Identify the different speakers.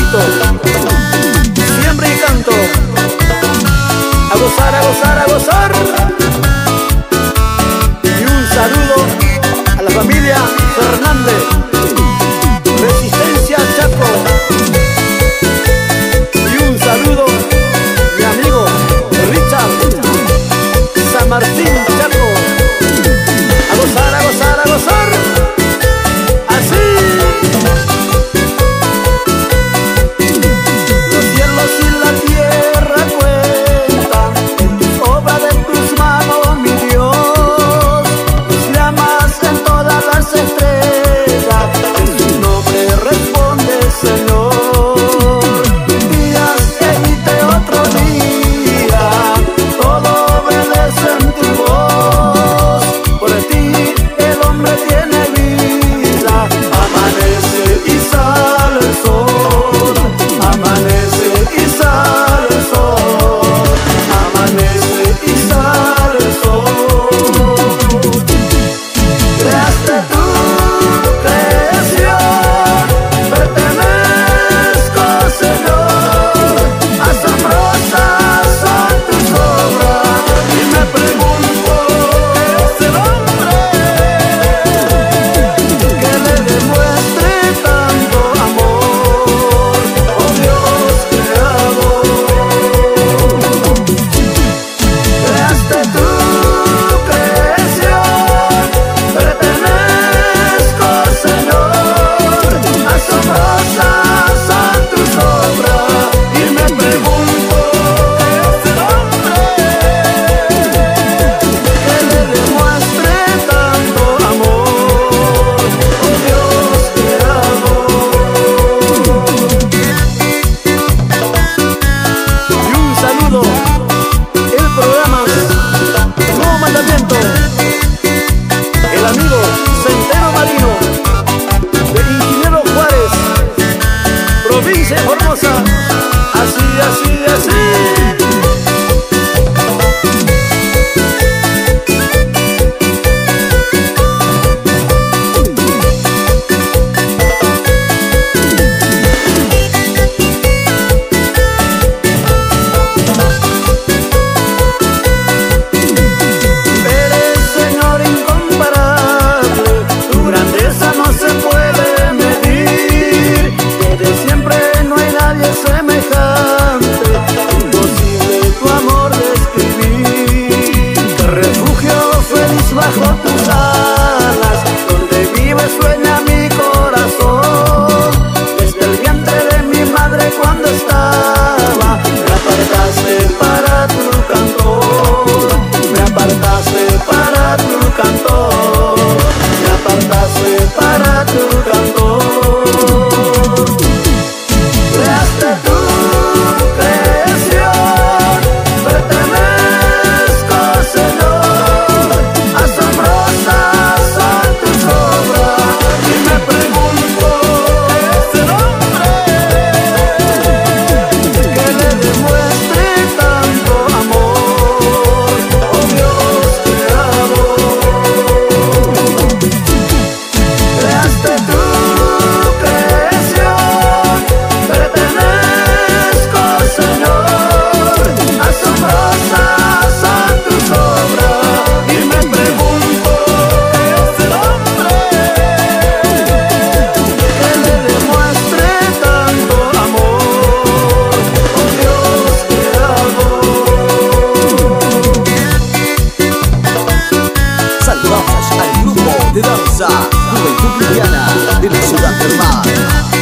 Speaker 1: grito, siempre y canto. A gozar, a gozar, a gozar. Y un saludo a la familia Fernández, Resistencia Chaco. Y un saludo mi amigo Richard, San Martín Chaco. A gozar, a gozar, a gozar. Así. Los cielos y la tierra cuentan obra de tus manos, mi Dios. Tus llamas en todas las estrellas, en su nombre responde, Señor. Días emite otro día, todo obedece en tu voz. Por ti el hombre tiene vida, amanece y sale el sol, amanece y sale el sol, amanece y sale el sol. Creaste tu creación, pertenezco, Señor, asombrosas son tus obras. Y me pregunto, ¿es el hombre que le demuestre tanto amor? Oh Dios creador, creaste tu creación, pertenezco, Señor, asombrosas son tus obras. Y me pregunto, ¿es el hombre que le demuestre tanto amor? Oh Dios creador. Y un saludo, el programa Nuevo Mandamiento, el amigo Centeno Marino, de Ingeniero Juárez, provincia de Formosa. Así, así, así. Eres, Señor, incomparable, tu grandeza no se puede medir. Desde siempre no hay nadie semejante, imposible tu amor describir. Te refugio feliz bajo tus alas, donde vive sueña mi corazón. Desde el vientre de mi madre cuando estaba, me apartaste para tu cantor, me apartaste para tu cantor, me apartaste para tu cantor. Creaste tu creación, pertenezco, Señor, asombrosas son tus obras. Y me pregunto, ¿es el hombre que le demuestre tanto amor? Oh Dios creador, creaste tu creación, pertenezco, Señor, asombrosas son tus obras. Y me pregunto, ¿es el hombre que le demuestre tanto amor? Oh Dios creador.
Speaker 2: Saludamos al grupo de danza Juventud Cristiana de la ciudad del Mar.